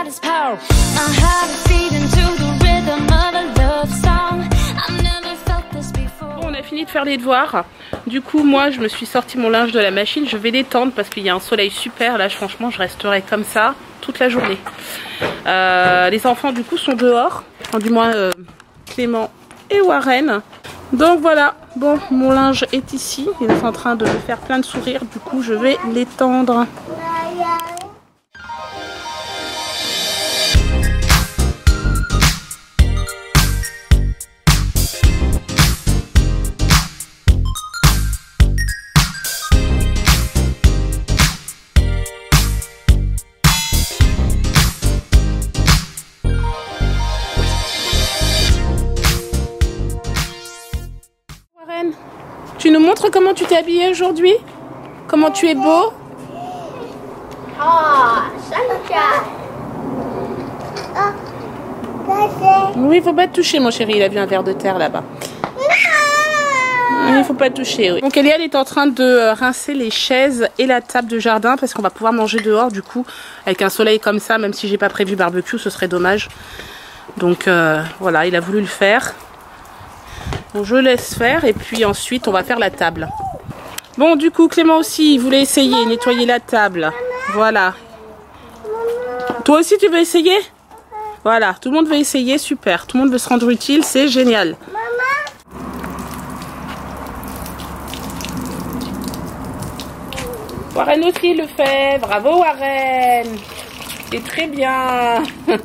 his power. My heart is beating to the rhythm of a love song. I've never felt this before. Bon, on a fini de faire les devoirs. Du coup, moi, je me suis sorti mon linge de la machine. Je vais l'étendre parce qu'il y a un soleil super. Là, franchement, je resterai comme ça toute la journée. Les enfants, du coup, sont dehors. Enfin, du moins, Clément et Warren. Donc voilà, bon, mon linge est ici. Il est en train de me faire plein de sourires. Du coup, je vais l'étendre. Tu nous montres comment tu t'es habillée aujourd'hui? Comment tu es beau? Oui, il faut pas te toucher, mon chéri. Il a vu un verre de terre là-bas. Il faut pas te toucher. Oui. Donc Eliane est en train de rincer les chaises et la table de jardin parce qu'on va pouvoir manger dehors. Du coup, avec un soleil comme ça, même si j'ai pas prévu barbecue, ce serait dommage. Donc voilà, il a voulu le faire. Donc je laisse faire et puis ensuite on va faire la table. Bon, du coup Clément aussi il voulait essayer nettoyer la table. Voilà. Toi aussi tu veux essayer? Voilà, tout le monde veut essayer, super. Tout le monde veut se rendre utile, c'est génial. Warren aussi le fait. Bravo Warren. C'est très bien.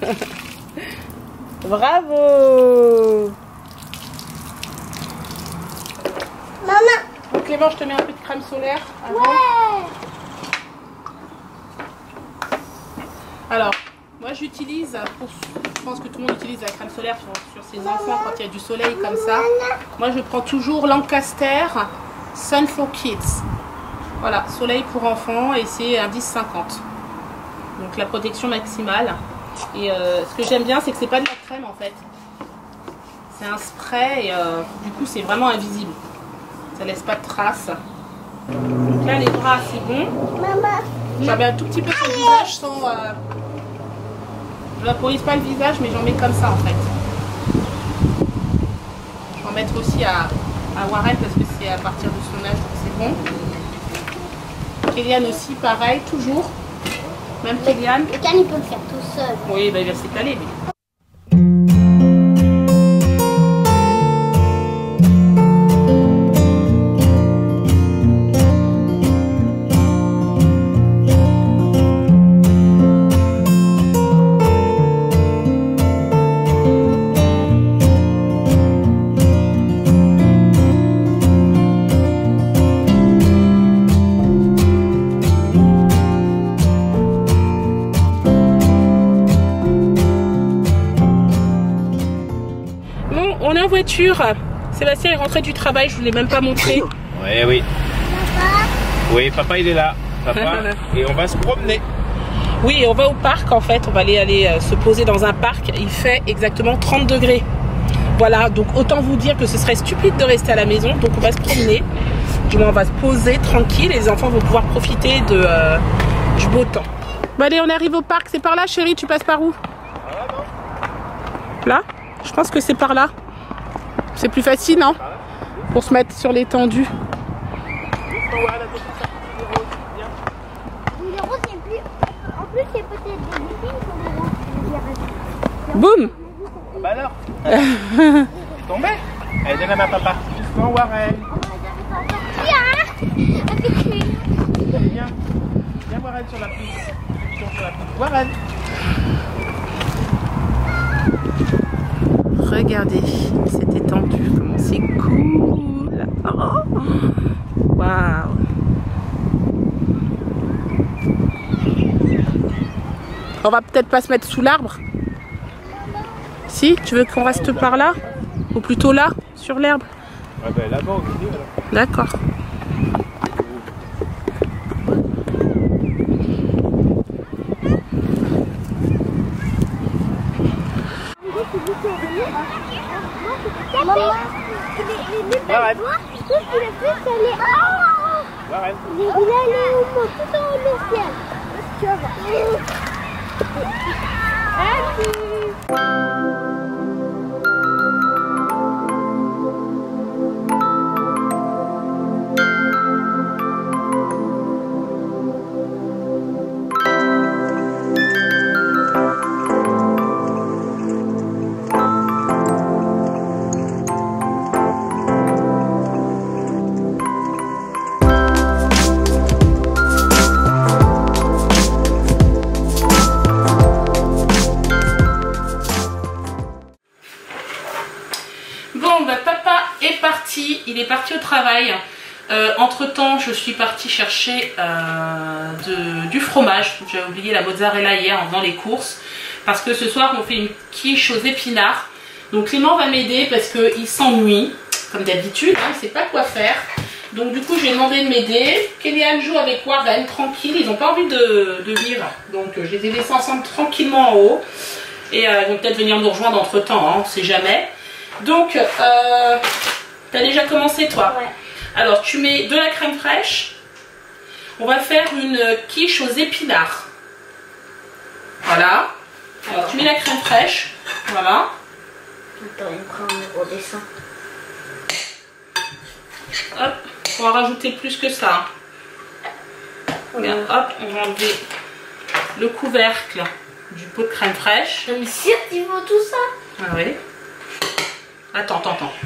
Bravo. Maman. Donc Clément, je te mets un peu de crème solaire avant. Ouais. Alors, moi j'utilise, je pense que tout le monde utilise la crème solaire sur ses enfants quand il y a du soleil comme ça. Moi je prends toujours Lancaster Sun for Kids. Voilà, soleil pour enfants et c'est un 10,50. Donc la protection maximale. Et ce que j'aime bien, c'est que c'est pas de la crème en fait. C'est un spray et du coup c'est vraiment invisible. Ça laisse pas de traces. Donc là les bras c'est bon. Maman. J'en mets un tout petit peu sur le visage sans... je vaporise pas le visage mais j'en mets comme ça en fait. Je vais en mettre aussi à Warren parce que c'est à partir de son âge donc c'est bon. Kéliane aussi pareil, toujours. Même Kéliane. Le can il peut le faire tout seul. Oui, bah, il va s'étaler mais... On est en voiture. Sébastien est rentré du travail, je ne vous l'ai même pas montré. Ouais, oui. Papa. Oui, papa il est là. Papa. Et on va se promener. Oui, on va au parc en fait. On va aller se poser dans un parc. Il fait exactement 30 degrés. Voilà, donc autant vous dire que ce serait stupide de rester à la maison. Donc on va se promener. Du moins on va se poser tranquille. Et les enfants vont pouvoir profiter du beau temps. Bon allez, on arrive au parc. C'est par là chérie, tu passes par où? Là? Je pense que c'est par là. C'est plus facile, non? Pour se mettre sur l'étendue. Les roses, c'est plus. En plus, c'est peut-être des bouquins pour les roses. Boum! Bah alors. Tu tombais? Allez, donne la main à papa. Doucement, Warren. Viens. Viens, Warren, sur la pluie. Warren. Regardez, c'est étendu, comment c'est cool. Oh, waouh. On va peut-être pas se mettre sous l'arbre. Si, tu veux qu'on reste par là? Ou plutôt là, sur l'herbe? Ouais, ben là-bas, au milieu, alors. D'accord. Maman, les Warren. tout ce qu'il a fait, c'est aller. Warren. Il est allé au monde, tout en haut du ciel. Tu vas voir. Bon, bah, papa est parti, il est parti au travail. Entre temps, je suis partie chercher du fromage. J'avais oublié la mozzarella hier en faisant les courses. Parce que ce soir, on fait une quiche aux épinards. Donc Clément va m'aider parce qu'il s'ennuie, comme d'habitude, hein, il ne sait pas quoi faire. Donc du coup, je lui ai demandé de m'aider. Kélian joue avec Warren, tranquille, ils n'ont pas envie de vivre. Donc je les ai laissés ensemble tranquillement en haut. Et ils vont peut-être venir nous rejoindre entre temps, hein, on ne sait jamais. Donc, t'as déjà commencé toi? Ouais. Alors, tu mets de la crème fraîche. On va faire une quiche aux épinards. Voilà. Alors, tu mets la crème fraîche. Voilà. Attends, il me prend un gros dessin. Hop, on va rajouter plus que ça. Regarde, hop, on va enlever le couvercle du pot de crème fraîche. Non mais sûr qu'il faut tout ça? Ah oui. Attends.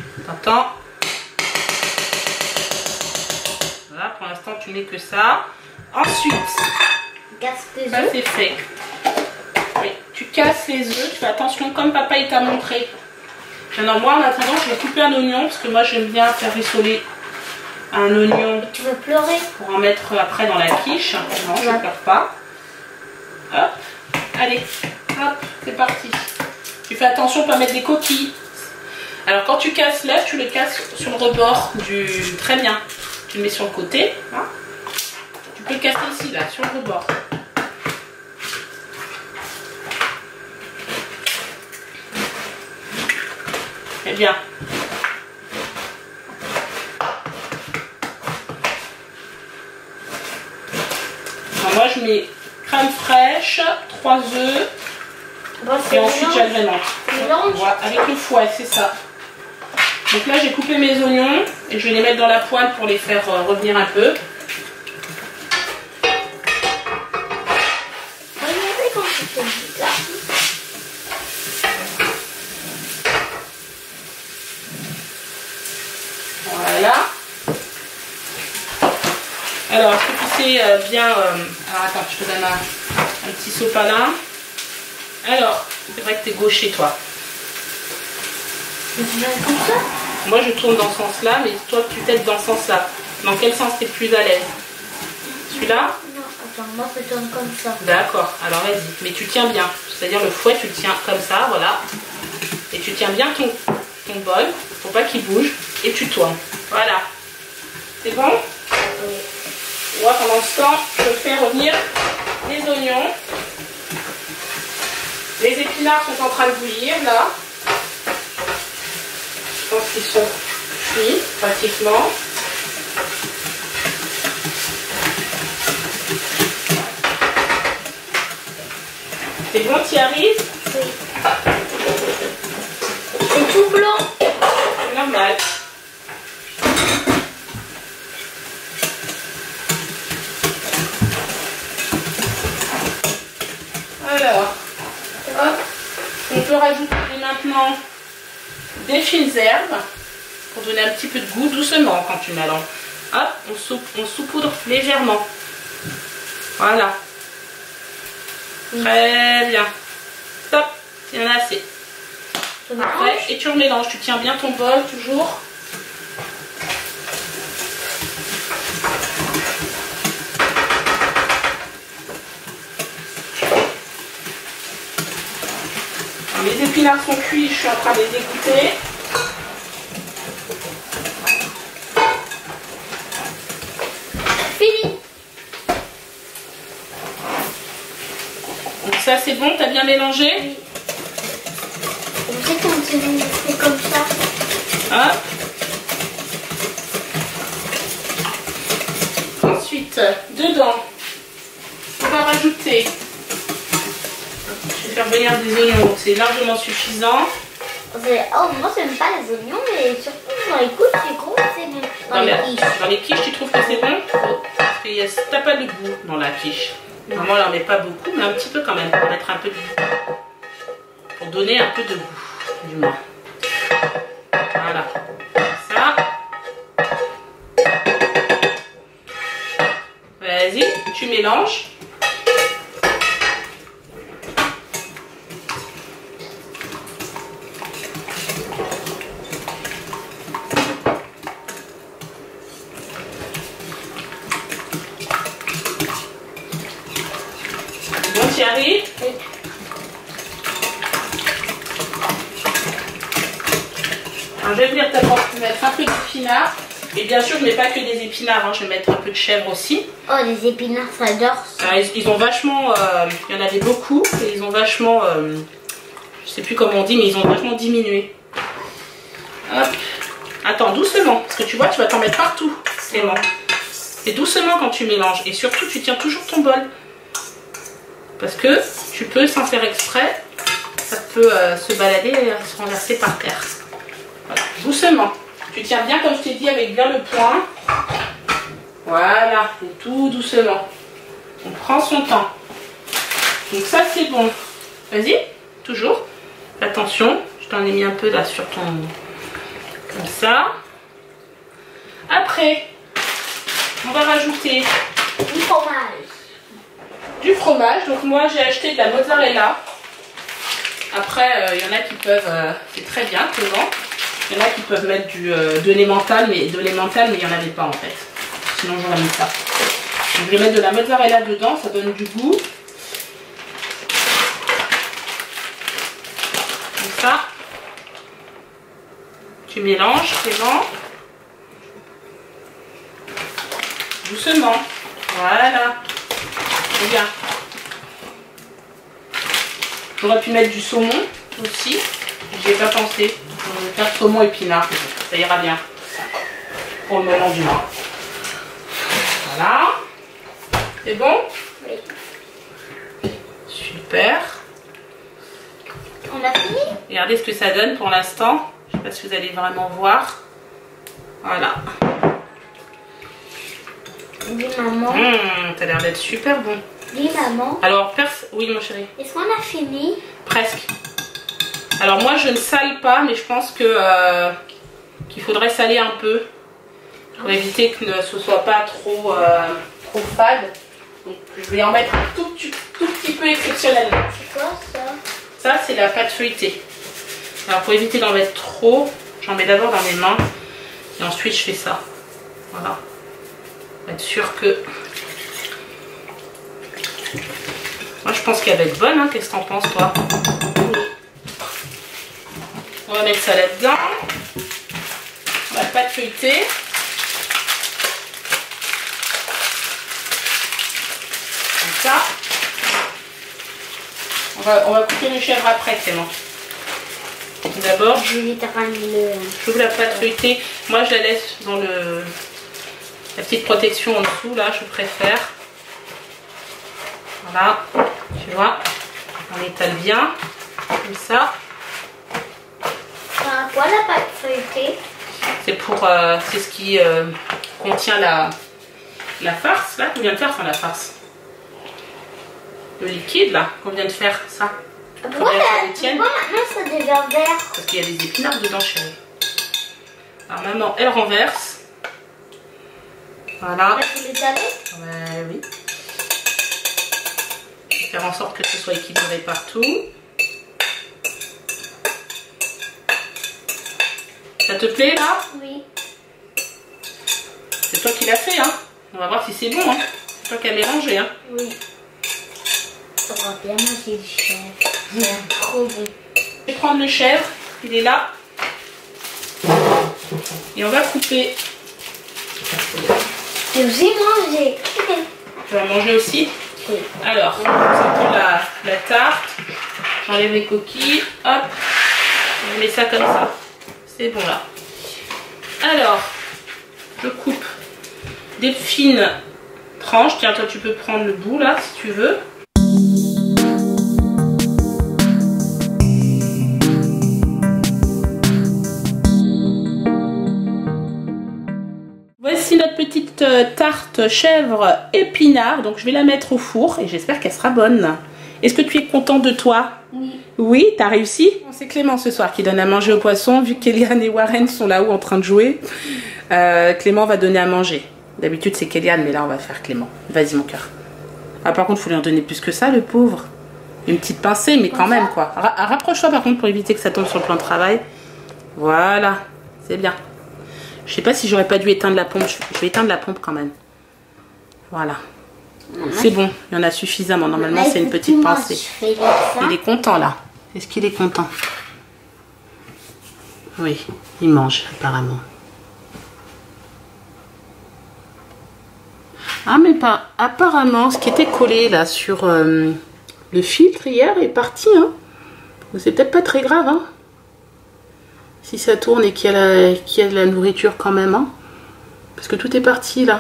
Voilà, pour l'instant tu mets que ça. Ensuite, Casse tes ça œufs. c'est fait. Oui, tu casses les œufs, tu fais attention comme papa il t'a montré. Maintenant moi en attendant je vais couper un oignon parce que moi j'aime bien faire rissoler un oignon Tu veux pleurer? pour en mettre après dans la quiche. Non, je ne pleure pas. Hop, allez, hop, c'est parti. Tu fais attention de ne pas mettre des coquilles. Alors quand tu casses l'œuf, tu le casses sur le rebord du... Très bien. Tu le mets sur le côté. Hein. Tu peux le casser ici, là, sur le rebord. Très bien. Alors, moi, je mets crème fraîche, 3 œufs. Bon, Et ensuite, j'agrémente. mélange. Voilà, avec le fouet, c'est ça. Donc là, j'ai coupé mes oignons et je vais les mettre dans la poêle pour les faire revenir un peu. Regardez quand tu fais ça. Voilà. Alors, est-ce que tu sais bien... alors, attends, je te donne un petit sopalin. Alors, c'est vrai que t'es gaucher, toi. Mais tu fais comme ça? Moi, je tourne dans ce sens-là, mais toi, tu t'aides dans ce sens-là. Dans quel sens t'es plus à l'aise? Celui-là? Non, attends, moi je tourne comme ça. D'accord, alors vas-y. Mais tu tiens bien. C'est-à-dire le fouet, tu le tiens comme ça, voilà. Et tu tiens bien ton bol. Faut pas qu'il bouge. Et tu tournes. Voilà. C'est bon? Moi, pendant ce temps, je fais revenir les oignons. Les épinards sont en train de bouillir, là. Je pense qu'ils sont cuits, pratiquement. C'est bon, tu y arrives? Oui. C'est tout blanc. C'est normal. Alors, hop, on peut rajouter maintenant des fines herbes pour donner un petit peu de goût doucement quand tu mélanges. Hop, on saupoudre légèrement. Voilà. Très bien. Top, il y en a assez. Après, et tu remélanges, tu tiens bien ton bol toujours. Les épinards sont cuits, je suis en train de les égoutter. Fini. Donc ça c'est bon, t'as bien mélangé? Oui. Vous savez quand c'est comme ça? Hein? Ensuite, dedans, on va rajouter. Je vais faire venir des oignons, donc c'est largement suffisant. Oh, moi j'aime pas les oignons, mais surtout dans les couches, c'est gros, c'est bon. Dans les quiches, tu trouves que c'est bon? Parce que t'as pas de goût dans la quiche. Normalement, on n'en met pas beaucoup, mais un petit peu quand même, pour mettre un peu de goût. Pour donner un peu de goût, du moins. Voilà. Ça. Vas-y, tu mélanges. Bon, tu y arrives? Oui. Alors, je vais venir mettre un peu d'épinards. Et bien sûr, je ne mets pas que des épinards, hein. Je vais mettre un peu de chèvre aussi. Oh, les épinards, ça adore. Alors, ils ont vachement, il y en avait beaucoup, et ils ont vachement, je sais plus comment on dit, mais ils ont vachement diminué. Hop. Attends, doucement, parce que tu vois, tu vas t'en mettre partout, Clément. Et doucement quand tu mélanges, et surtout, tu tiens toujours ton bol. Parce que tu peux, sans faire exprès, ça peut se balader et se renverser par terre. Voilà, doucement. Tu tiens bien, comme je t'ai dit, avec bien le poing. Voilà, et tout doucement. On prend son temps. Donc ça, c'est bon. Vas-y, toujours. Attention, je t'en ai mis un peu là sur ton... Comme ça. Après, on va rajouter Du fromage. du fromage. Donc moi, j'ai acheté de la mozzarella. Après, il y en a qui peuvent... c'est très bien, Clément. Il y en a qui peuvent mettre de l'emmental, mais il n'y en avait pas en fait. Sinon j'aurais mis ça. Donc, je vais mettre de la mozzarella dedans, ça donne du goût. Comme ça. Tu mélanges, Clément. Doucement. Voilà. Regarde. J'aurais pu mettre du saumon aussi. J'y ai pas pensé. Je vais faire saumon épinard. Ça ira bien. Pour le moment du mois. Voilà. C'est bon? Oui. Super. On a fini? Regardez ce que ça donne pour l'instant. Je ne sais pas si vous allez vraiment voir. Voilà. Dis maman. Ça a l'air d'être super bon. Dis maman. Alors, oui mon chéri. Est-ce qu'on a fini? Presque. Alors moi je ne sale pas, mais je pense que qu'il faudrait saler un peu pour éviter que ce soit pas trop fade. Donc je vais en mettre un tout petit peu exceptionnellement. C'est quoi ça? Ça c'est la pâte feuilletée. Alors pour éviter d'en mettre trop, j'en mets d'abord dans mes mains et ensuite je fais ça. Voilà. Pour être sûr que... Moi je pense qu'elle va être bonne, hein. Qu'est-ce que t'en penses toi? On va mettre ça là-dedans. La pâte feuilletée. Comme ça. On va couper le chèvre après, Clément. D'abord, j'ouvre la pâte feuilletée. Moi, je la laisse dans la petite protection en dessous, là, je préfère. Voilà, tu vois, on étale bien, comme ça. Quoi la pâte feuilletée? C'est pour, c'est ce qui contient la farce, là, qu'on vient de faire, enfin la farce. Le liquide, là, qu'on vient de faire, ça. Pourquoi maintenant ça devient vert? Parce qu'il y a des épinards dedans, chérie. Alors maintenant, elle renverse. Voilà. Là, tu les savais? Ouais, oui. Je vais faire en sorte que ce soit équilibré partout. Ça te plaît, là? Oui. C'est toi qui l'as fait, hein. On va voir si c'est bon, hein. C'est toi qui as mélangé, hein. Oui. Ça va bien manger du chèvre. C'est trop bon. Je vais prendre le chèvre, il est là. Et on va couper. J'ai aussi mangé. Tu vas manger aussi? Oui. Alors, c'est pour la tarte. J'enlève les coquilles. Hop. Je mets ça comme ça. C'est bon là. Alors, je coupe des fines tranches. Tiens, toi tu peux prendre le bout là si tu veux. Voici notre petite tarte chèvre épinard. Donc je vais la mettre au four et j'espère qu'elle sera bonne. Est-ce que tu es contente de toi? Oui. Oui, t'as réussi? C'est Clément ce soir qui donne à manger aux poissons. Vu qu'Eliane et Warren sont là-haut en train de jouer, Clément va donner à manger. D'habitude c'est Kéliane, mais là on va faire Clément. Vas-y mon cœur. Ah, par contre, il faut lui en donner plus que ça, le pauvre. Une petite pincée, mais quand même, quoi. Rapproche-toi, par contre, pour éviter que ça tombe sur le plan de travail. Voilà, c'est bien. Je sais pas si j'aurais pas dû éteindre la pompe. Je vais éteindre la pompe quand même. Voilà. C'est bon, il y en a suffisamment. Normalement, c'est une petite pincée. Il est content, là. Est-ce qu'il est content? Oui, il mange, apparemment. Ah, mais pas. Apparemment, ce qui était collé là sur le filtre hier est parti. Hein. C'est peut-être pas très grave. Hein. Si ça tourne et qu'il y a de la nourriture quand même. Hein. Parce que tout est parti là.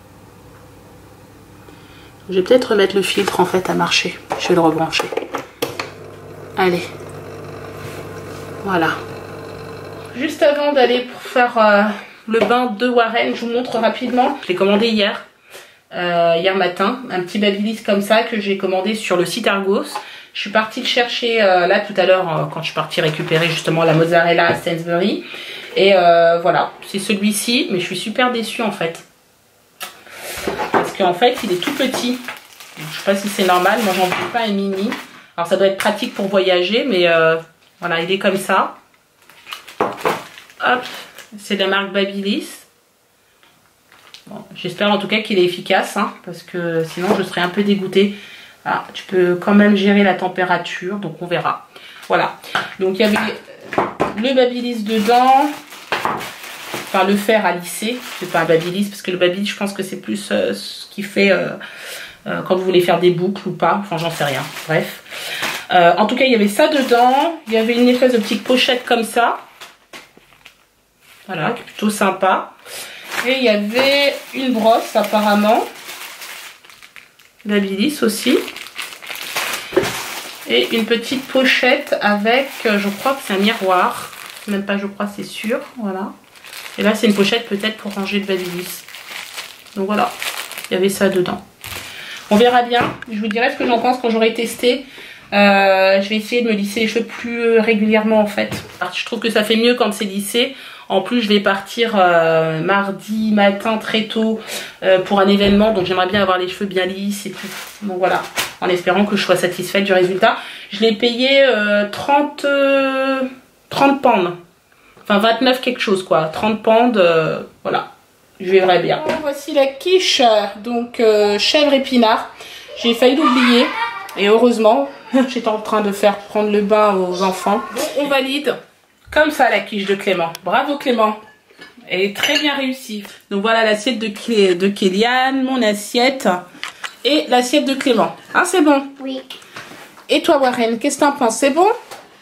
Je vais peut-être remettre le filtre en fait à marcher. Je vais le rebrancher. Allez. Voilà. Juste avant d'aller pour faire le bain de Warren, je vous montre rapidement. Je l'ai commandé hier. Hier matin, un petit babyliss comme ça que j'ai commandé sur le site Argos. Je suis partie le chercher là tout à l'heure quand je suis partie récupérer justement la mozzarella à Sainsbury. Et voilà, c'est celui-ci, mais je suis super déçue en fait. Parce qu'en fait, il est tout petit. Je sais pas si c'est normal, moi j'en veux pas un mini. Alors ça doit être pratique pour voyager, mais voilà, il est comme ça. Hop, c'est de la marque Babyliss. Bon, j'espère en tout cas qu'il est efficace, hein, parce que sinon je serais un peu dégoûtée. Ah, tu peux quand même gérer la température, donc on verra. Voilà, donc il y avait le Babyliss dedans, enfin le fer à lisser, c'est pas un Babyliss, parce que le Babyliss je pense que c'est plus ce qui fait quand vous voulez faire des boucles ou pas, enfin j'en sais rien, bref. En tout cas il y avait ça dedans, il y avait une espèce de petite pochette comme ça, voilà, qui est plutôt sympa. Et il y avait une brosse apparemment, Babyliss aussi, et une petite pochette avec, je crois que c'est un miroir, même pas je crois, c'est sûr, voilà. Et là c'est une pochette peut-être pour ranger le Babyliss. Donc voilà, il y avait ça dedans. On verra bien, je vous dirai ce que j'en pense quand j'aurai testé. Je vais essayer de me lisser les cheveux plus régulièrement en fait. Je trouve que ça fait mieux quand c'est lissé. En plus, je vais partir mardi matin très tôt pour un événement. Donc, j'aimerais bien avoir les cheveux bien lisses et tout. Donc, voilà. En espérant que je sois satisfaite du résultat. Je l'ai payé 30 pounds. Enfin, 29 quelque chose, quoi. 30 pounds, voilà. Je verrai bien. Voici la quiche. Donc, chèvre épinard. J'ai failli l'oublier. Et heureusement, j'étais en train de faire prendre le bain aux enfants. Donc, on valide. Comme ça la quiche de Clément. Bravo Clément. Elle est très bien réussie. Donc voilà l'assiette de Kéliane, mon assiette et l'assiette de Clément. Hein, c'est bon? Oui. Et toi Warren, qu'est-ce que t'en penses? C'est bon?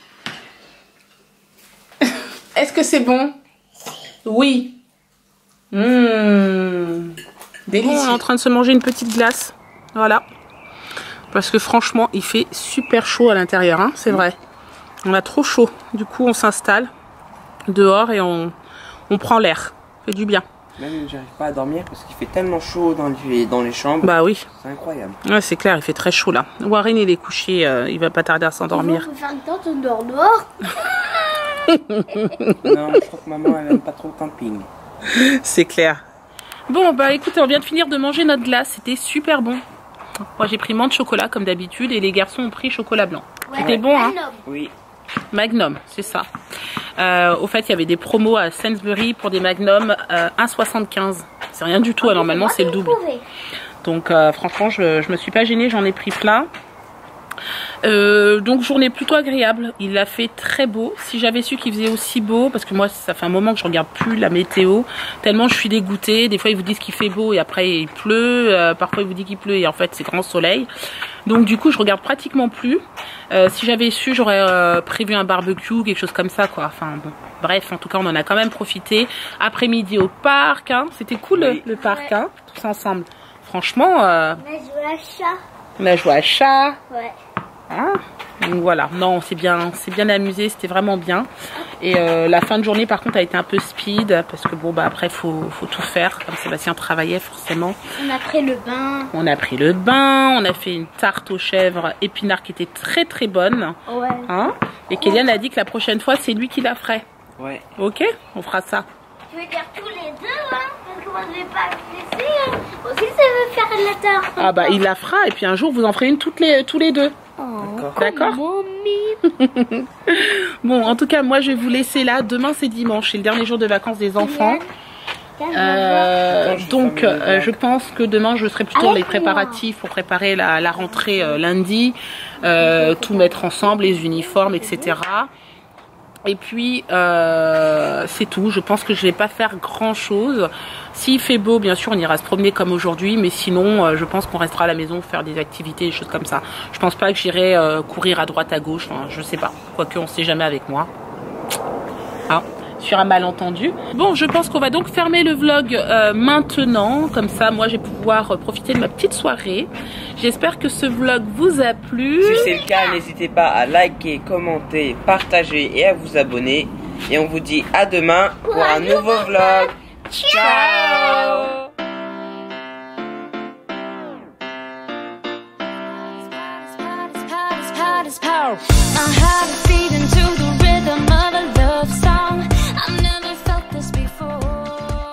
Est-ce que c'est bon? Oui. Délicieux. On est en train de se manger une petite glace. Voilà. Parce que franchement, il fait super chaud à l'intérieur. Hein, c'est vrai. On a trop chaud, du coup on s'installe dehors et on prend l'air, ça fait du bien. Même j'arrive pas à dormir parce qu'il fait tellement chaud dans les chambres. Bah oui. C'est incroyable. Ouais c'est clair, il fait très chaud là. Warren il est couché, il va pas tarder à s'endormir. On peut faire une tente, on dort dehors. Non, je crois que maman elle aime pas trop le camping. C'est clair. Bon bah écoutez, on vient de finir de manger notre glace, c'était super bon. Moi j'ai pris menthe chocolat comme d'habitude et les garçons ont pris chocolat blanc. Ouais, C'était bon hein? Oui. Magnum, c'est ça. Au fait, il y avait des promos à Sainsbury pour des Magnum 1,75. C'est rien du tout, normalement c'est le double. Donc franchement, je me suis pas gênée, j'en ai pris plein. Donc journée plutôt agréable, il a fait très beau. Si j'avais su qu'il faisait aussi beau, parce que moi ça fait un moment que je regarde plus la météo, tellement je suis dégoûtée. Des fois ils vous disent qu'il fait beau et après il pleut, parfois ils vous disent qu'il pleut et en fait c'est grand soleil. Donc du coup je regarde pratiquement plus. Si j'avais su, j'aurais prévu un barbecue, quelque chose comme ça quoi. Enfin bon, bref, en tout cas on en a quand même profité. Après-midi au parc, hein. C'était cool oui. le parc, hein, tous ensemble. Franchement, On a joué à chat. On a joué à chat. Ouais. Hein? Donc voilà, non, c'est bien amusé, c'était vraiment bien. Et la fin de journée par contre a été un peu speed parce que bon bah après faut tout faire comme Sébastien travaillait forcément. On a pris le bain. On a pris le bain, on a fait une tarte aux chèvres épinards qui était très très bonne. Ouais. Hein? Et Kélian a dit que la prochaine fois c'est lui qui la ferait. Ouais. Ok, on fera ça. Tu veux dire tous les deux, hein? Parce que moi je vais pas me laisser. Hein. Aussi ça veut faire la tarte. Ah bah il la fera et puis un jour vous en ferez une tous les deux. D'accord. Bon, en tout cas, moi je vais vous laisser là. Demain c'est dimanche, c'est le dernier jour de vacances des enfants. Donc je pense que demain je serai plutôt dans les préparatifs pour préparer la rentrée lundi, tout mettre ensemble, les uniformes, etc. Et puis c'est tout. Je pense que je vais pas faire grand chose. S'il fait beau, bien sûr, on ira se promener comme aujourd'hui, mais sinon, je pense qu'on restera à la maison faire des activités, des choses comme ça. Je pense pas que j'irai courir à droite, à gauche. Enfin, je sais pas. Quoique, on sait jamais avec moi. Hein, sur un malentendu. Bon, je pense qu'on va donc fermer le vlog maintenant. Comme ça, moi, je vais pouvoir profiter de ma petite soirée. J'espère que ce vlog vous a plu. Si c'est le cas, n'hésitez pas à liker, commenter, partager et à vous abonner. Et on vous dit à demain pour un nouveau vlog. Ciao! I had a feeling